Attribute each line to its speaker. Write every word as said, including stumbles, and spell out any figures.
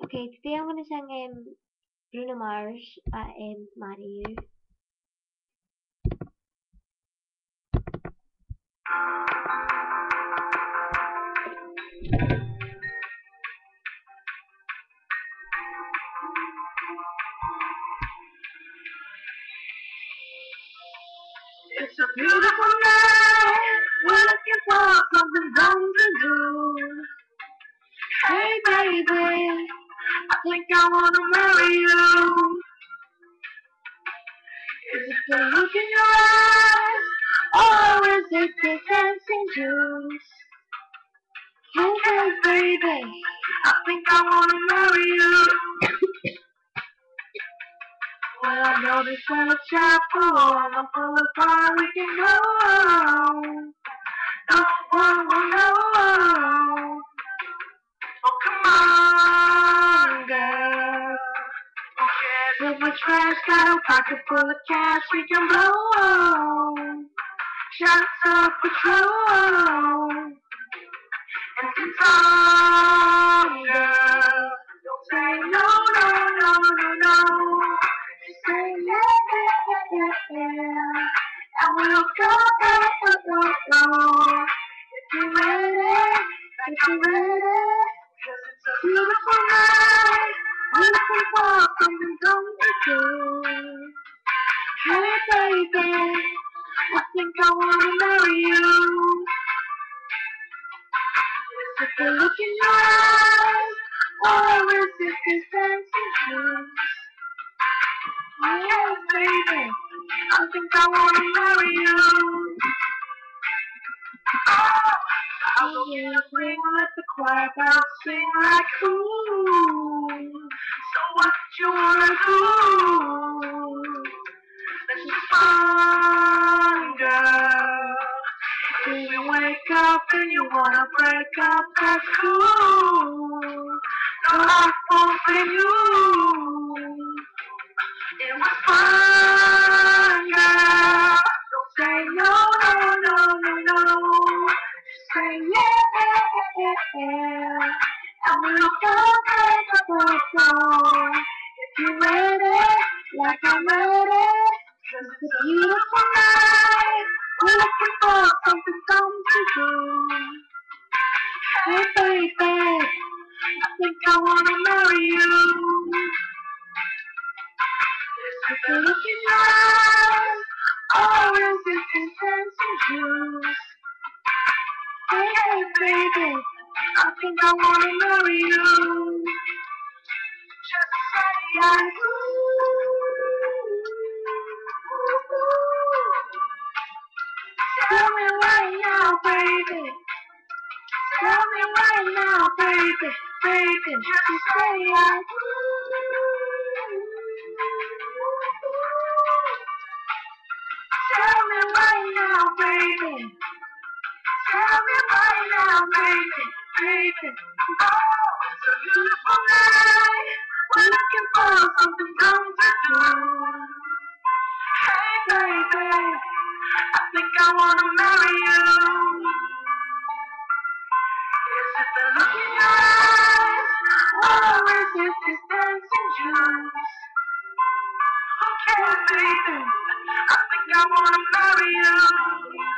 Speaker 1: Okay, today I'm gonna sing um, Bruno Mars at um, Marry You. It's a beautiful night, we're looking for something fun to do. Hey baby, I think I wanna marry you. Is it the look in your eyes, or is it the dancing juice? Okay baby, I think I wanna marry you. Well, I know this kind of chapel, I'm full of fire, we can go. No, no, no. Oh, come on, girl. With my trash, got a pocket full of cash, we can blow. Shots of patrol. And it's on, girl. Don't say no, no, no, no, no. Just say yeah, yeah, yeah, yeah. And we'll go, go, go, go, go. If you're ready, if you're ready. Cause it's a beautiful night. We're looking for something dumb to do. Hey baby, I think I wanna marry you. Is it the look in your eyes, or is it this dancing shoes? Yeah, baby, I think I wanna marry you. Oh, I will get a ring, let the choir bells sing like ooh. So what you wanna do? Let's just fun, girl. If you wake up and you wanna break up, that's cool. No, I won't blame you. It was fun, girl. Don't say no, no, no, no, no. Just say yeah, and we'll go, go, go, go. If you're ready, like I'm ready. Cause it's a beautiful night. We're looking for something fun to do. Hey baby, I think I wanna marry you. Is it the look in your eyes, or is it this dancing juice? Hey baby, I think I wanna marry you. Just say like ooh. Tell me right now, baby. Tell me right now, baby, baby. Just say I do. Tell me right now, baby. Tell me right now, baby, baby. Oh, it's a beautiful night. We're looking for something fun to do. Hey, baby, I think I wanna marry you. Is it the look in your eyes, or is it this dancing juice? Okay, baby, I think I wanna marry you.